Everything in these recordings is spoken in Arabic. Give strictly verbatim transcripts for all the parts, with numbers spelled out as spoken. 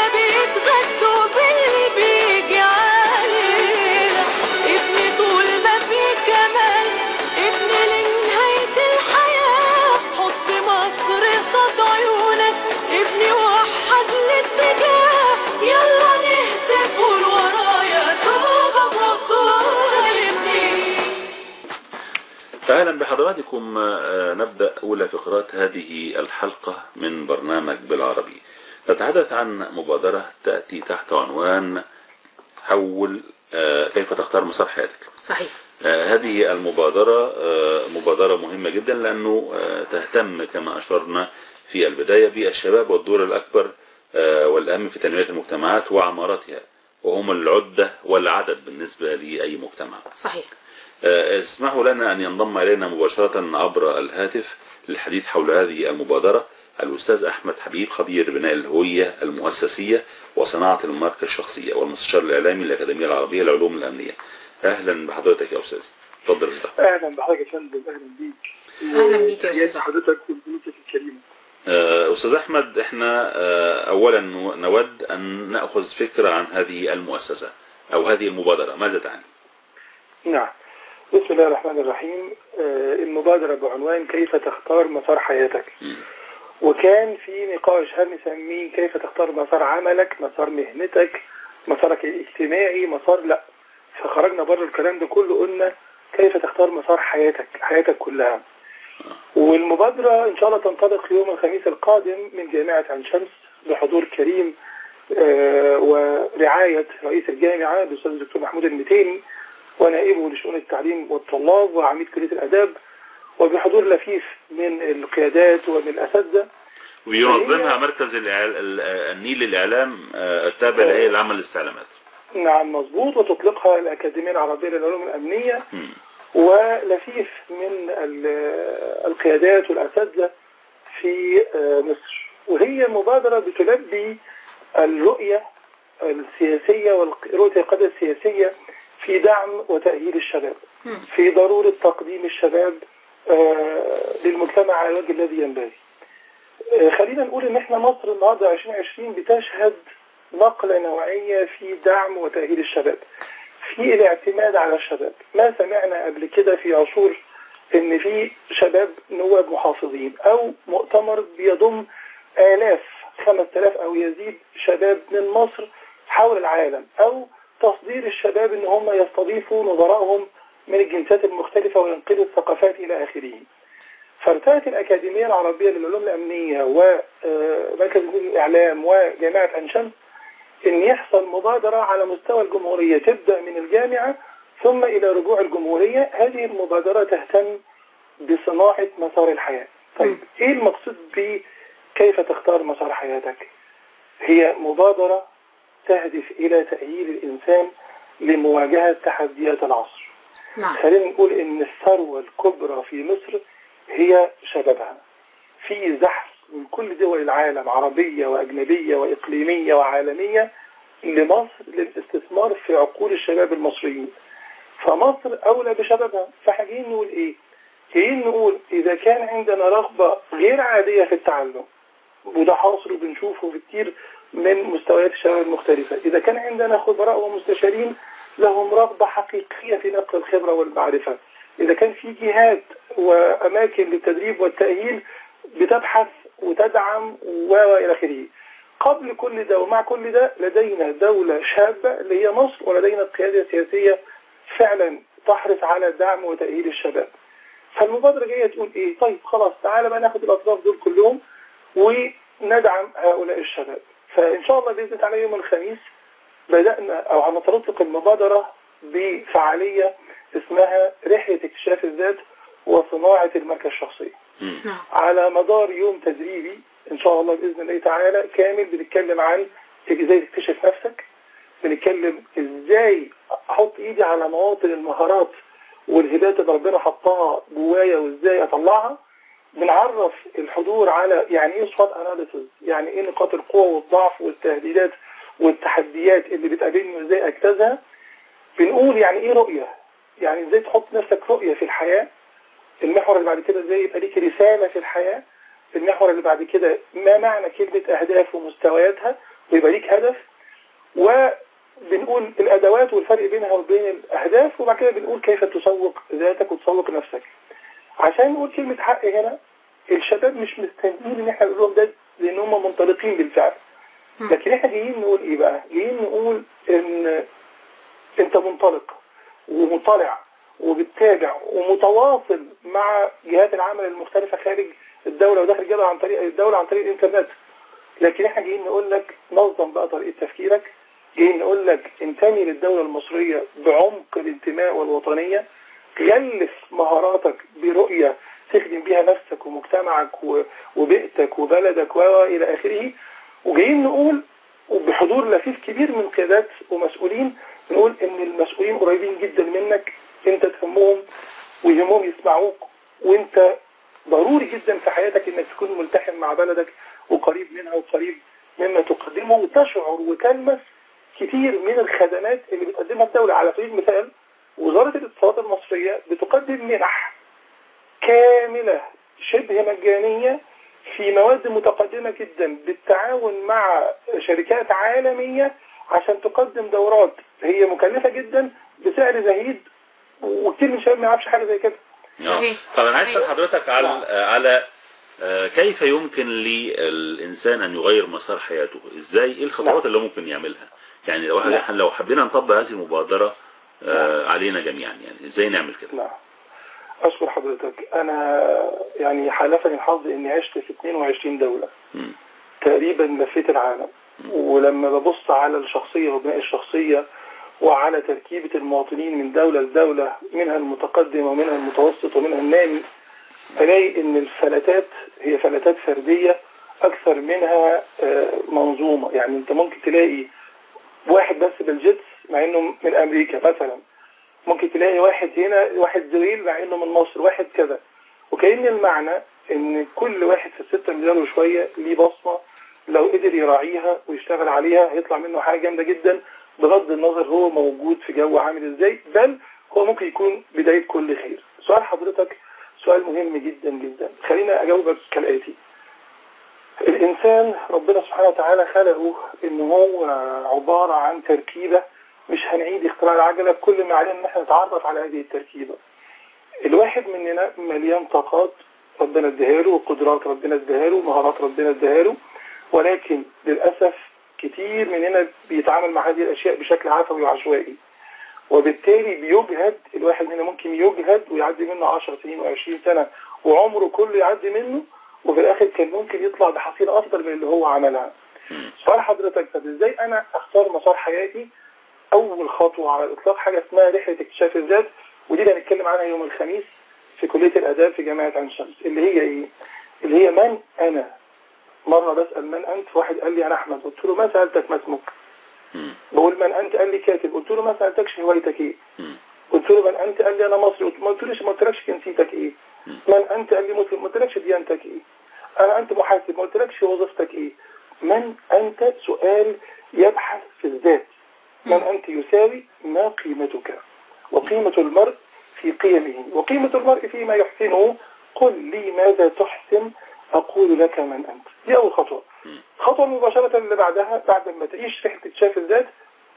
بيتغدوا باللي بيجي علينا. ابني طول ما في كمال، ابني لنهاية الحياة. حط مصر قصاد عيونك، ابني وحد الاتجاه. يلا نهتف قول ورايا توبة مقتول ابني. أهلا بحضراتكم. نبدأ أولى فقرات هذه الحلقة من برنامج بالعربي. نتحدث عن مبادرة تأتي تحت عنوان حول كيف تختار مسار حياتك. صحيح. هذه المبادرة مبادرة مهمة جدا، لأنه تهتم كما أشرنا في البداية بالشباب والدور الأكبر والأهم في تنمية المجتمعات وعمارتها، وهم العدة والعدد بالنسبة لأي مجتمع. صحيح. اسمحوا لنا أن ينضم إلينا مباشرة عبر الهاتف للحديث حول هذه المبادرة الأستاذ أحمد حبيب، خبير بناء الهوية المؤسسية وصناعة الماركة الشخصية والمستشار الإعلامي للأكاديمية العربية للعلوم الأمنية. أهلا بحضرتك يا أستاذ. تفضل يا أستاذ. أهلا بحضرتك يا فندم. أهلا بيك. أهلا بيك يا أستاذ حضرتك وضيوفك الكريمة. أستاذ أحمد، إحنا أولا نود أن نأخذ فكرة عن هذه المؤسسة أو هذه المبادرة، ماذا تعني؟ نعم، بسم الله الرحمن الرحيم. المبادرة بعنوان كيف تختار مسار حياتك. م. وكان في نقاش هل نسميه كيف تختار مسار عملك، مسار مهنتك، مسارك الاجتماعي، مسار لا. فخرجنا بره الكلام ده كله، قلنا كيف تختار مسار حياتك، حياتك كلها. والمبادرة إن شاء الله تنطلق يوم الخميس القادم من جامعة عين شمس بحضور كريم ورعاية رئيس الجامعة الأستاذ الدكتور محمود المتيني ونائبه لشؤون التعليم والطلاب وعميد كلية الآداب، وبحضور لفيف من القيادات ومن الأساتذة. وينظمها مركز النيل للإعلام التابع لهيئة العمل للاستعلامات. نعم مظبوط. وتطلقها الأكاديمية العربية للعلوم الأمنية. م. ولفيف من القيادات والأساتذة في مصر. وهي مبادرة بتلبي الرؤية السياسية ورؤية القيادة السياسية في دعم وتأهيل الشباب، في ضرورة تقديم الشباب للمجتمع على الوجه الذي ينبغي. خلينا نقول ان احنا مصر النهارده عشرين عشرين بتشهد نقلة نوعية في دعم وتأهيل الشباب، في الاعتماد على الشباب. ما سمعنا قبل كده في عصور ان في شباب نواب محافظين او مؤتمر بيضم آلاف خمسة آلاف او يزيد شباب من مصر حول العالم، او تصدير الشباب ان هم يستضيفوا نظرائهم من الجنسيات المختلفة وينقلوا الثقافات الى اخره. فارتأت الأكاديمية العربية للعلوم الأمنية ومركز الإعلام وجامعة عين شمس ان يحصل مبادرة على مستوى الجمهورية، تبدأ من الجامعة ثم الى رجوع الجمهورية. هذه المبادرة تهتم بصناعة مسار الحياة. طيب ايه المقصود بكيف تختار مسار حياتك؟ هي مبادرة تهدف الى تأهيل الانسان لمواجهة تحديات العصر. نعم. خلينا نقول ان الثروة الكبرى في مصر هي شبابها. في زحف من كل دول العالم، عربية وأجنبية وإقليمية وعالمية، لمصر للاستثمار في عقول الشباب المصريين. فمصر أولى بشبابها. فاحنا جايين نقول إيه؟ جايين نقول إذا كان عندنا رغبة غير عادية في التعلم، وده حاصل وبنشوفه في كتير من مستويات الشباب المختلفة، إذا كان عندنا خبراء ومستشارين لهم رغبة حقيقية في نقل الخبرة والمعرفة، إذا كان في جهات وأماكن للتدريب والتأهيل بتبحث وتدعم وإلى آخره. قبل كل ده ومع كل ده لدينا دولة شابة اللي هي مصر، ولدينا قيادة سياسية فعلا تحرص على دعم وتأهيل الشباب. فالمبادرة جاية تقول إيه؟ طيب خلاص تعالى بقى ناخد الأطراف دول كلهم وندعم هؤلاء الشباب. فإن شاء الله بإذن الله يوم الخميس بدأنا أو هنطلق المبادرة بفعالية اسمها رحلة اكتشاف الذات وصناعة الماركة الشخصية. على مدار يوم تدريبي ان شاء الله باذن الله تعالى كامل، بنتكلم عن ازاي تكتشف نفسك، بنتكلم ازاي احط ايدي على مواطن المهارات والهبات اللي ربنا حطها جوايا وازاي اطلعها. بنعرف الحضور على يعني ايه سوات اناليسيس، يعني ايه نقاط القوه والضعف والتهديدات والتحديات اللي بتقابلني وازاي اجتازها. بنقول يعني ايه رؤيه، يعني ازاي تحط نفسك رؤيه في الحياه. المحور اللي بعد كده ازاي يبقى ليك رساله في الحياه. المحور اللي بعد كده ما معنى كلمه اهداف ومستوياتها، ويبقى ليك هدف، وبنقول الادوات والفرق بينها وبين الاهداف، وبعد كده بنقول كيف تسوق ذاتك وتسوق نفسك. عشان نقول كلمة حق هنا، الشباب مش مستنيين ان احنا نقول لهم ده لان هم منطلقين بالفعل، لكن احنا جايين نقول ايه بقى؟ جايين نقول ان انت منطلق ومطلع وبتتابع ومتواصل مع جهات العمل المختلفة خارج الدولة وداخل الدولة عن طريق الدولة عن طريق الانترنت. لكن احنا جايين نقول لك نظم بقى طريقة تفكيرك، جايين نقول لك انتمي للدولة المصرية بعمق الانتماء والوطنية، يلف مهاراتك برؤية تخدم بيها نفسك ومجتمعك وبيئتك وبلدك والى اخره. وجايين نقول وبحضور لفيف كبير من قيادات ومسؤولين، نقول ان المسؤولين قريبين جدا منك، انت تهمهم ويهمهم يسمعوك، وانت ضروري جدا في حياتك انك تكون ملتحم مع بلدك وقريب منها وقريب مما تقدمه، وتشعر وتلمس كتير من الخدمات اللي بتقدمها الدولة. على سبيل المثال وزارة الاتصالات المصرية بتقدم منح كاملة شبه مجانية في مواد متقدمة جدا بالتعاون مع شركات عالمية عشان تقدم دورات هي مكلفة جدا بسعر زهيد، وكتير من الشباب ما يعرفش حاجة زي كده. طب انا عايز اسال حضرتك على على كيف يمكن للانسان ان يغير مسار حياته؟ ازاي؟ ايه الخطوات اللي ممكن يعملها؟ يعني لو احنا لو حبينا نطبق هذه المبادرة علينا جميعا، يعني ازاي نعمل كده؟ نعم. أشكر حضرتك. أنا يعني حالفني الحظ إني عشت في اثنين وعشرين دولة م. تقريبا لفيت العالم، م. ولما ببص على الشخصية وبناء الشخصية وعلى تركيبة المواطنين من دولة لدولة، منها المتقدم ومنها المتوسط ومنها النامي، ألاقي إن الفلتات هي فلتات فردية أكثر منها منظومة. يعني أنت ممكن تلاقي واحد بس بالجيتس مع إنه من أمريكا مثلا، ممكن تلاقي واحد هنا واحد زويل مع إنه من مصر، واحد كذا. وكأن المعنى إن كل واحد في الستة مليون وشوية ليه بصمة، لو قدر يراعيها ويشتغل عليها هيطلع منه حاجة جامدة جدا، بغض النظر هو موجود في جو عامل إزاي، بل هو ممكن يكون بداية كل خير. سؤال حضرتك سؤال مهم جدا جدا، خلينا أجاوبك كالآتي. الإنسان ربنا سبحانه وتعالى خلقه إنه هو عبارة عن تركيبة، مش هنعيد اختراع العجلة، كل ما علينا إن احنا نتعرف على هذه التركيبة. الواحد مننا مليان طاقات ربنا اداها له، وقدرات ربنا اداها له، ومهارات ربنا اداها له، ولكن للأسف كتير مننا بيتعامل مع هذه الأشياء بشكل عفوي وعشوائي، وبالتالي بيجهد. الواحد مننا ممكن يجهد ويعدي منه عشر سنين وعشرين سنة وعمره كله يعدي منه، وفي الآخر كان ممكن يطلع بحصيلة أفضل من اللي هو عملها. سؤال حضرتك، طب إزاي أنا أختار مسار حياتي؟ أول خطوة على الإطلاق حاجة اسمها رحلة اكتشاف الذات، ودي اللي هنتكلم عنها يوم الخميس في كلية الآداب في جامعة عين شمس. اللي هي إيه؟ اللي هي من أنا. مرة بسأل من أنت، واحد قال لي أنا أحمد، قلت له ما سألتك ما اسمك؟ بقول من أنت، قال لي كاتب، قلت له ما سألتكش هوايتك إيه؟ قلت له من أنت، قال لي أنا مصري، ما قلتليش ما قلتلكش جنسيتك إيه؟ من أنت، قال لي مسلم، ما قلتلكش ديانتك إيه؟ أنا أنت محاسب، ما قلتلكش وظيفتك إيه؟ من أنت سؤال يبحث في الذات. من أنت يساوي ما قيمتك، وقيمة المرء في قيمه، وقيمة المرء فيما يحسنه. قل لي ماذا تحسن أقول لك من أنت. دي أول خطوة. خطوة مباشرة اللي بعدها، بعد ما تعيش رحلة اكتشاف الذات،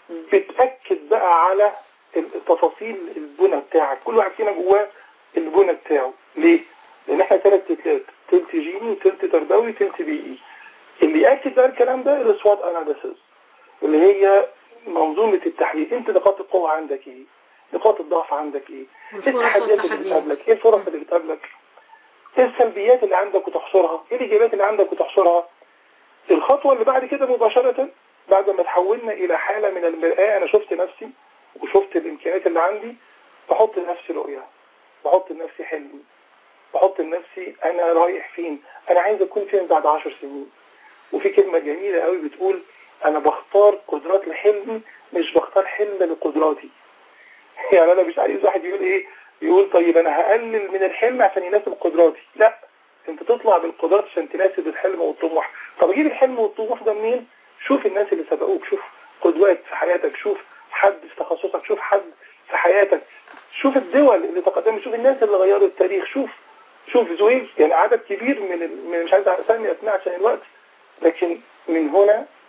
بتأكد بقى على التفاصيل البنى بتاعك. كل واحد فينا جواه البنى بتاعه. ليه؟ لأن احنا ثلاث تلات، تلت جيني وتلت تربوي وتلت بيئي. اللي يأكد بقى الكلام ده السوات أناليسيس، اللي هي منظومة التحليل. انت نقاط القوة عندك ايه؟ نقاط الضعف عندك ايه؟ ايه التحديات اللي بتقابلك؟ ايه الفرص اللي بتقابلك؟ ايه السلبيات اللي عندك وتحصرها؟ ايه الايجابيات اللي عندك وتحصرها؟ الخطوة اللي بعد كده مباشرة، بعد ما تحولنا الى حالة من المرآة، انا شفت نفسي وشفت الامكانيات اللي عندي، بحط لنفسي رؤية، بحط لنفسي حلم، بحط لنفسي انا رايح فين، انا عايز اكون فين بعد عشر سنين. وفي كلمة جميلة قوي بتقول انا بختار قدرات لحلمي، مش بختار حلم لقدراتي. يعني انا مش عايز واحد يقول ايه، يقول طيب انا هقلل من الحلم عشان يناسب قدراتي. لا، انت تطلع بالقدرات عشان تناسب الحلم والطموح. طب اجيب الحلم والطموح ده منين؟ شوف الناس اللي سبقوك، شوف قدوات في حياتك، شوف حد في تخصصك، شوف حد في حياتك، شوف الدول اللي تقدمت، شوف الناس اللي غيروا التاريخ، شوف شوف زويل. يعني عدد كبير من, ال... من مش عايز اسمي اسماء عشان الوقت، لكن من هنا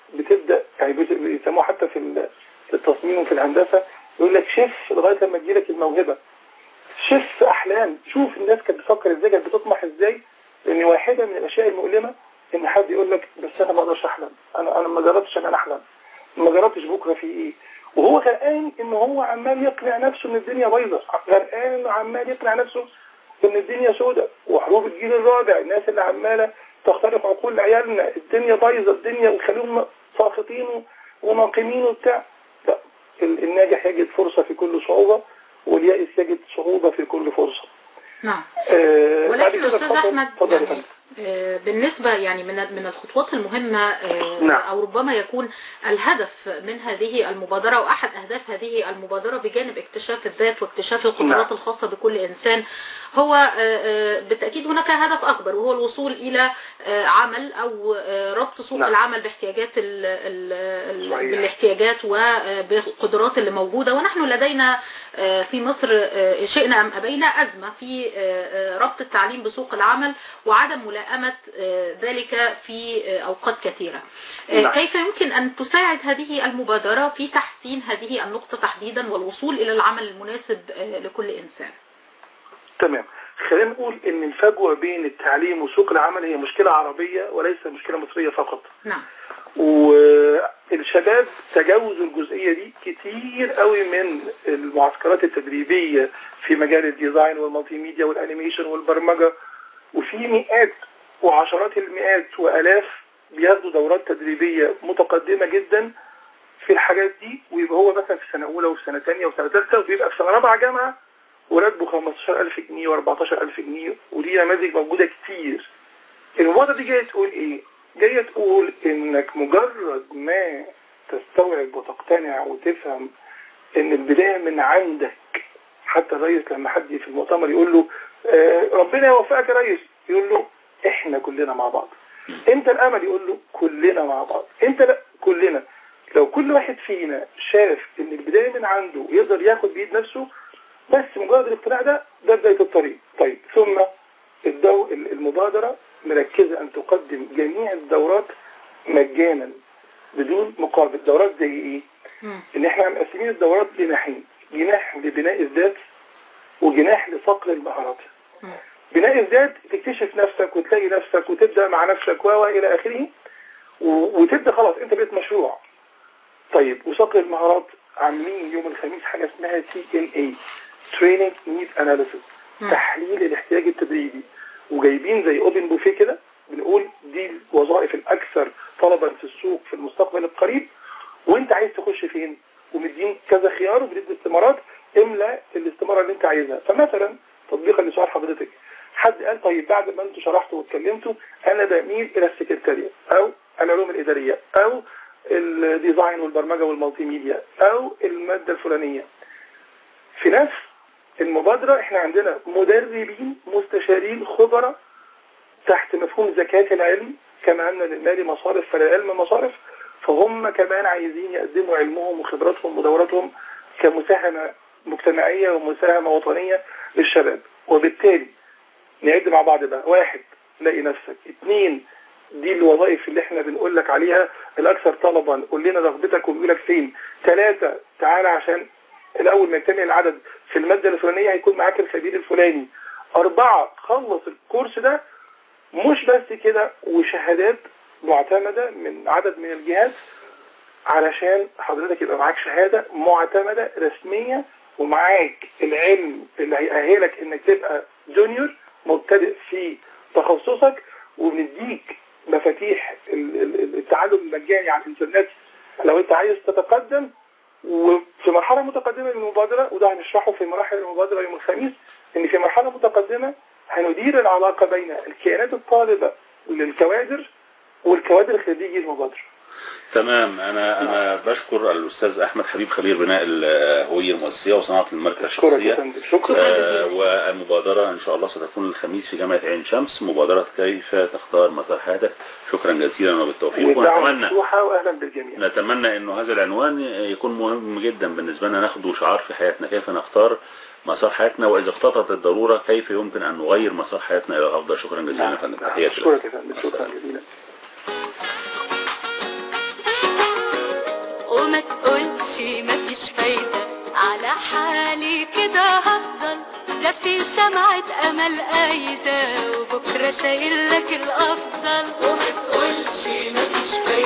بتبدا يعني بيسموها حتى في التصميم وفي الهندسه يقول لك شف لغايه لما تجيلك الموهبه. شف احلام، شوف الناس كانت بتفكر ازاي، كانت بتطمح ازاي. لان واحده من الاشياء المؤلمه ان حد يقول لك بس انا ما اقدرش احلم، انا انا ما جربتش ان انا احلم، ما جربتش بكره في ايه، وهو غرقان ان هو عمال يقنع نفسه ان الدنيا بايظه، غرقان انه عمال يقنع نفسه ان الدنيا سوداء، وحروب الجيل الرابع، الناس اللي عماله تخترق عقول عيالنا، الدنيا بايظه الدنيا، ويخليهم ساخطين وناقمين وبتاع. لا، الناجح يجد فرصه في كل صعوبه، واليائس يجد صعوبه في كل فرصه. نعم. آه ولكن استاذ احمد يعني يعني آه بالنسبه يعني من من الخطوات المهمه آه نعم. او ربما يكون الهدف من هذه المبادره واحد اهداف هذه المبادره بجانب اكتشاف الذات واكتشاف القدرات نعم. الخاصه بكل انسان، هو آه بالتاكيد هناك هدف اكبر، وهو الوصول الى آه عمل او آه ربط سوق نعم. العمل باحتياجات ال ال بالاحتياجات وبالقدرات اللي موجوده. ونحن لدينا في مصر شئنا ام ابينا ازمه في ربط التعليم بسوق العمل وعدم ملائمه ذلك في اوقات كثيره. نعم. كيف يمكن ان تساعد هذه المبادره في تحسين هذه النقطه تحديدا والوصول الى العمل المناسب لكل انسان؟ تمام. خلينا نقول ان الفجوه بين التعليم وسوق العمل هي مشكله عربيه وليس مشكله مصريه فقط. نعم. والشباب تجاوزوا الجزئيه دي كتير قوي من المعسكرات التدريبيه في مجال الديزاين والمالتي ميديا والانيميشن والبرمجه، وفي مئات وعشرات المئات والاف بياخدوا دورات تدريبيه متقدمه جدا في الحاجات دي، ويبقى هو مثلا في سنه اولى وفي سنه ثانيه وسنه ثالثه، وبيبقى في سنه رابعه جامعه وراتبه خمستاشر ألف جنيه وأربعتاشر ألف جنيه، ودي نماذج موجوده كتير. المبادره دي جايه تقول ايه؟ جايه تقول انك مجرد ما تستوعب وتقتنع وتفهم ان البدايه من عندك. حتى الرئيس لما حد في المؤتمر يقول له آه ربنا يوفقك يا ريس، يقول له احنا كلنا مع بعض. انت الامل، يقول له كلنا مع بعض. انت لا، كلنا. لو كل واحد فينا شاف ان البدايه من عنده يقدر ياخد بايد نفسه، بس مجرد الاقتناع ده ده بدايه الطريق. طيب ثم الدو المبادره مركزه ان تقدم جميع الدورات مجانا بدون مقابل. دورات زي ايه؟ ان احنا مقسمين الدورات لجناحين، جناح لبناء الذات وجناح لصقل المهارات. بناء الذات تكتشف نفسك وتلاقي نفسك وتبدا مع نفسك و الى اخره، وتبدا خلاص انت بقيت مشروع. طيب وصقل المهارات عاملين يوم الخميس حاجه اسمها تي ان اي Training Need Analysis، تحليل الاحتياج التدريبي، وجايبين زي اوبن بوفيه كده، بنقول دي الوظائف الاكثر طلبا في السوق في المستقبل القريب، وانت عايز تخش فين، ومدين كذا خيار وبندي استمارات، املا الاستماره اللي انت عايزها. فمثلا تطبيقا لسؤال حضرتك، حد قال طيب بعد ما انتوا شرحتوا واتكلمتوا انا بميل الى السكرتاريه او العلوم الاداريه او الديزاين والبرمجه والمالتي ميديا او الماده الفلانيه. في نفس المبادره احنا عندنا مدربين مستشارين خبراء تحت مفهوم زكاه العلم، كما ان للمال مصارف فللعلم مصارف، فهم كمان عايزين يقدموا علمهم وخبراتهم ودوراتهم كمساهمه مجتمعيه ومساهمه وطنيه للشباب. وبالتالي نعد مع بعض بقى، واحد لاقي نفسك، اثنين دي الوظائف اللي احنا بنقول لك عليها الاكثر طلبا، قول لنا رغبتك ونقول لك فين. ثلاثه تعالى عشان الاول ما يكتمل العدد في الماده الفلانيه هيكون معاك الخبير الفلاني. اربعه خلص الكورس ده، مش بس كده، وشهادات معتمده من عدد من الجهات علشان حضرتك يبقى معاك شهاده معتمده رسميه، ومعاك العلم اللي هيأهلك انك تبقى جونيور مبتدئ في تخصصك، وبنديك مفاتيح التعلم المجاني على الانترنت لو انت عايز تتقدم. وفي مرحله متقدمه من المبادره، وده هنشرحه في مراحل المبادره يوم الخميس، ان في مرحله متقدمه هندير العلاقه بين الكيانات الطالبه للكوادر والكوادر خريجي المبادره. تمام. انا انا بشكر الاستاذ احمد حبيب خبير بناء الهويه المؤسسيه وصناعه الماركه الشخصيه. شكرا. آه والمبادره ان شاء الله ستكون الخميس في جامعه عين شمس، مبادره كيف تختار مسار حياتك. شكرا جزيلا وبالتوفيق. ونتمنى واهلا بالجميع. نتمنى انه هذا العنوان يكون مهم جدا بالنسبه لنا، ناخده شعار في حياتنا، كيف نختار مسار حياتنا، واذا اقتضت الضروره كيف يمكن ان نغير مسار حياتنا الى الافضل. شكرا جزيلا يا فندم. تحياتي. شكرا جزيلا. مفيش فايدة، على حالي كده هفضل، ده في شمعة أمل قايدة، وبكرة شايل لك الأفضل. وما تقولش مفيش فايدة